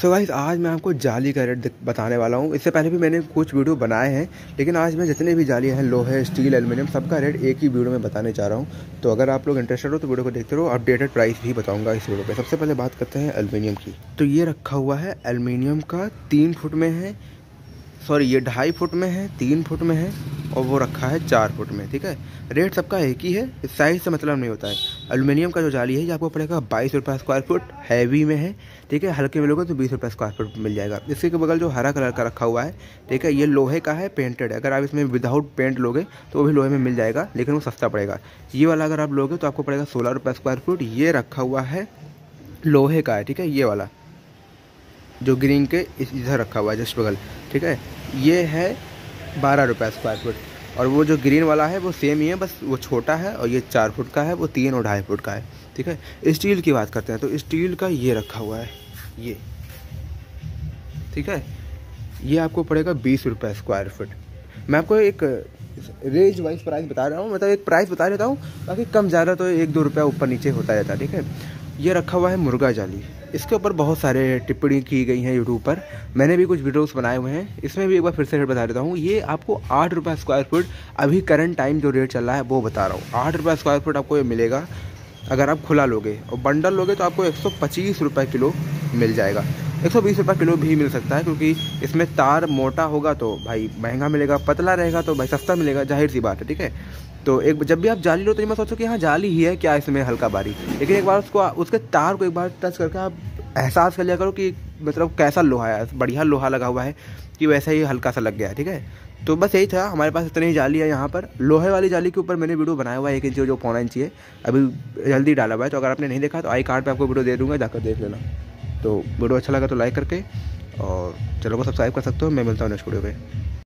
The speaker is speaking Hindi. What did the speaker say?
सो गाइस आज मैं आपको जाली का रेट बताने वाला हूँ। इससे पहले भी मैंने कुछ वीडियो बनाए हैं, लेकिन आज मैं जितने भी जाली हैं लोहे, स्टील, एल्युमिनियम, सबका रेट एक ही वीडियो में बताने चाह रहा हूँ। तो अगर आप लोग इंटरेस्टेड हो तो वीडियो को देखते रहो। अपडेटेड प्राइस भी बताऊँगा इस वीडियो पे। सबसे पहले बात करते हैं एल्युमिनियम की। तो ये रखा हुआ है एल्युमिनियम का 3 फुट में है, सॉरी ये 2.5 फुट में है, 3 फुट में है और वो रखा है 4 फुट में। ठीक है, रेट सबका एक ही है, साइज से मतलब नहीं होता है। एल्युमिनियम का जो जाली है ये आपको पड़ेगा 22 रुपये स्क्वायर फुट, हैवी में है। ठीक है, हल्के में लोगे तो 20 रुपये स्क्वायर फुट मिल जाएगा। इसी के बगल जो हरा कलर का रखा हुआ है, ठीक है, ये लोहे का है, पेंटेड है। अगर आप इसमें विदाउट पेंट लोगे तो वो भी लोहे में मिल जाएगा, लेकिन वो सस्ता पड़ेगा। ये वाला अगर आप लोगे तो आपको पड़ेगा 16 रुपये स्क्वायर फुट। ये रखा हुआ है लोहे का है, ठीक है, ये वाला जो ग्रीन के इधर रखा हुआ है जस्ट बगल, ठीक है, ये है 12 रुपये स्क्वायर फुट। और वो जो ग्रीन वाला है वो सेम ही है, बस वो छोटा है और ये 4 फुट का है, वो 3 और 2.5 फुट का है। ठीक है, स्टील की बात करते हैं तो स्टील का ये रखा हुआ है ये, ठीक है, ये आपको पड़ेगा 20 रुपये स्क्वायर फुट। मैं आपको एक रेंज वाइज प्राइस बता रहा हूँ, मतलब एक प्राइस बता देता हूँ, बाकी कम ज़्यादा तो 1-2 रुपया ऊपर नीचे होता रहता है। ठीक है, ये रखा हुआ है मुर्गा जाली। इसके ऊपर बहुत सारे टिप्पणी की गई हैं यूट्यूब पर, मैंने भी कुछ वीडियोस बनाए हुए हैं। इसमें भी एक बार फिर से रेट बता देता हूँ। ये आपको 8 रुपये स्क्वायर फुट, अभी करंट टाइम जो रेट चल रहा है वो बता रहा हूँ। 8 रुपये स्क्वायर फुट आपको ये मिलेगा अगर आप खुला लोगे, और बंडल लोगे तो आपको 125 रुपये किलो मिल जाएगा। 120 रुपये किलो भी मिल सकता है, क्योंकि इसमें तार मोटा होगा तो भाई महंगा मिलेगा, पतला रहेगा तो भाई सस्ता मिलेगा, जाहिर सी बात है। ठीक है, तो एक जब भी आप जाली लो तो ये मत सोचो कि हाँ जाली ही है क्या, इसमें हल्का बारी, लेकिन एक बार उसके तार को एक बार टच करके आप एहसास कर लिया करो कि मतलब कैसा लोहा है, बढ़िया लोहा लगा हुआ है कि वैसा ही हल्का सा लग गया है। ठीक है, तो बस यही था, हमारे पास इतनी ही जाली है यहाँ पर। लोहे वाली जाली के ऊपर मैंने वीडियो बनाया हुआ है 1 इंच जो 1.25 इंच है, अभी जल्दी डाला हुआ है। तो अगर आपने नहीं देखा तो आई कार्ड पे आपको वीडियो दे दूँगा, जाकर देख लेना। तो वीडियो अच्छा लगा तो लाइक करके और चैनल को सब्सक्राइब कर सकते हो। मैं मिलता हूँ नेक्स्ट वीडियो पे।